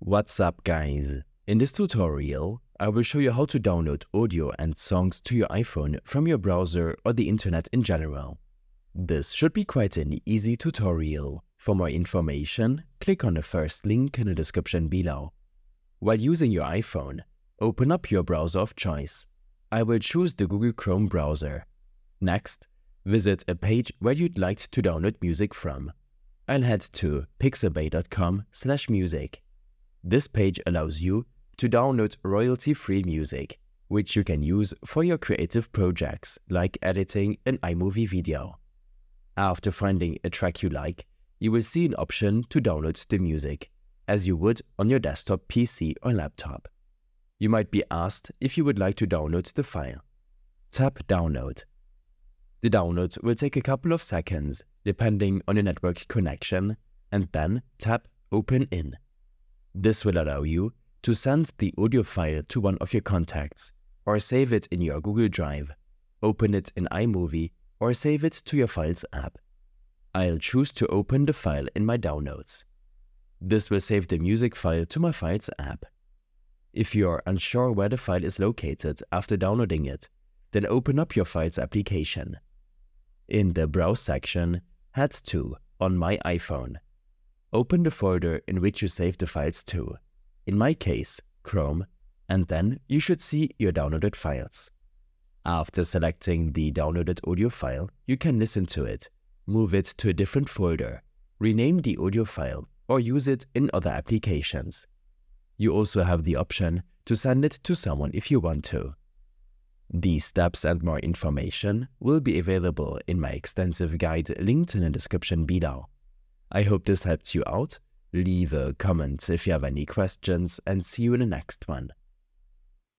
What's up, guys? In this tutorial, I will show you how to download audio and songs to your iPhone from your browser or the internet in general. This should be quite an easy tutorial. For more information, click on the first link in the description below. While using your iPhone, open up your browser of choice. I will choose the Google Chrome browser. Next, visit a page where you'd like to download music from. I'll head to pixabay.com/music. This page allows you to download royalty-free music, which you can use for your creative projects like editing an iMovie video. After finding a track you like, you will see an option to download the music, as you would on your desktop PC or laptop. You might be asked if you would like to download the file. Tap Download. The download will take a couple of seconds, depending on your network connection, and then tap Open In. This will allow you to send the audio file to one of your contacts, or save it in your Google Drive, open it in iMovie, or save it to your Files app. I'll choose to open the file in my downloads. This will save the music file to my Files app. If you are unsure where the file is located after downloading it, then open up your Files application. In the Browse section, head to On My iPhone. Open the folder in which you saved the files to, in my case, Chrome, and then you should see your downloaded files. After selecting the downloaded audio file, you can listen to it, move it to a different folder, rename the audio file, or use it in other applications. You also have the option to send it to someone if you want to. These steps and more information will be available in my extensive guide linked in the description below. I hope this helped you out. Leave a comment if you have any questions, and see you in the next one.